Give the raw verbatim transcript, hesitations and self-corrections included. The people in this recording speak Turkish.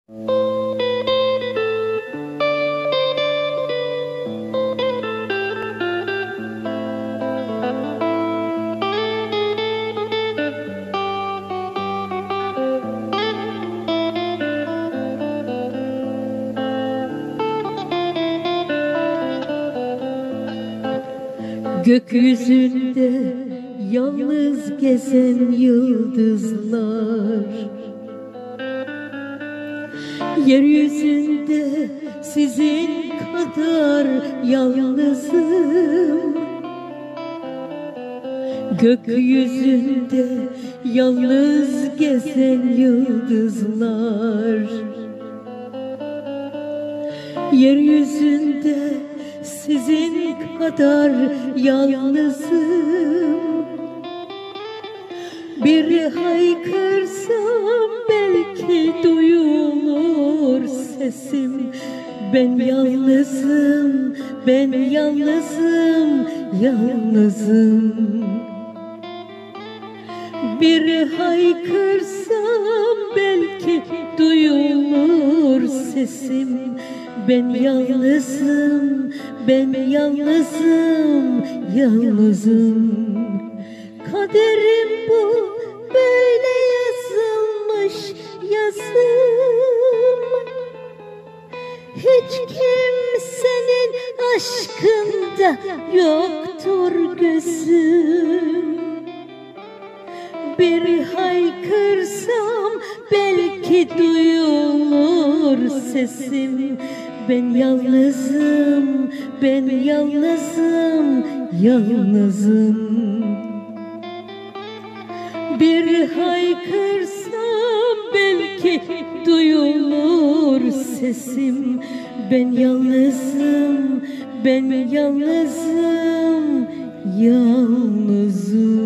Gökyüzünde yalnız gezen yıldızlar, yeryüzünde sizin kadar yalnızım. Gökyüzünde yalnız gezen yıldızlar, yeryüzünde sizin kadar yalnızım. Bir haykırsam belki duyulur sesim. Ben yalnızım, ben yalnızım, yalnızım. Bir haykırsam belki duyulur sesim. Ben yalnızım, ben yalnızım, yalnızım. Kaderim bu, böyle yazılmış yazım. Hiç kimsenin aşkında yoktur gözüm. Bir haykırsam belki duyulur sesim. Ben yalnızım, ben yalnızım, yalnızım. Bir haykırsam belki duyulur sesim. Ben yalnızım, ben yalnızım, yalnızım.